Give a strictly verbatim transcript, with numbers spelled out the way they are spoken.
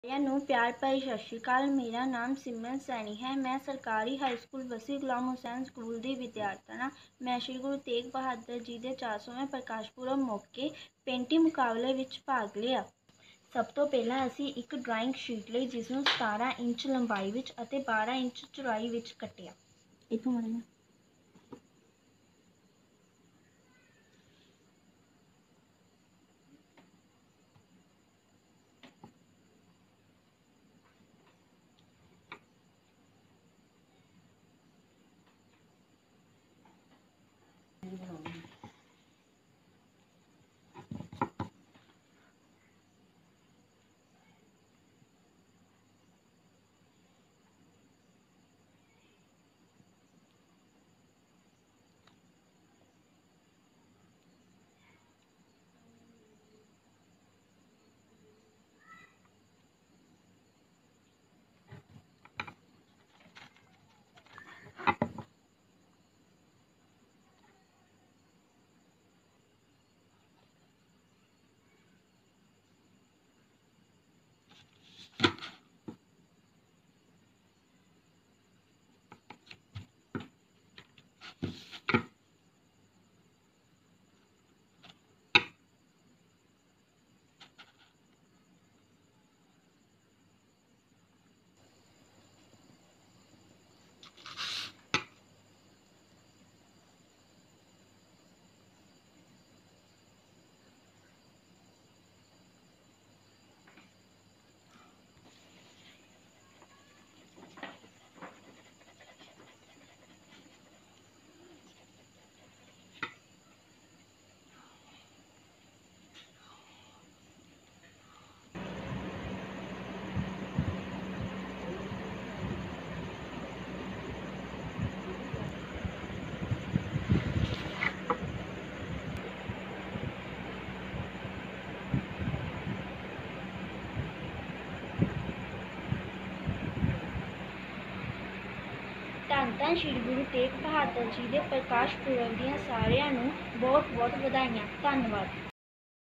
सारिਆਂ ਨੂੰ प्यार भरी सत श्री अकाल। मेरा नाम सिमरन सैनी है। मैं सरकारी हाई स्कूल बसी गुलाम हुसैन स्कूल की विद्यार्थन हाँ। मैं श्री गुरु तेग बहादुर जी के चार सौवें प्रकाश पुरब मौके पेंटिंग मुकाबले में भाग लिया। सब तो पहला असी एक ड्राइंग शीट ली जिसनों सतारह इंच लंबाई विच अते बारह इंच चौड़ाई विच कटिया। इत्थों मड़ना धन धन श्री गुरु तेग बहादुर जी के प्रकाश पुरब दी सारिਆਂ ਨੂੰ बहुत बहुत ਵਧਾਈਆਂ। धन्यवाद।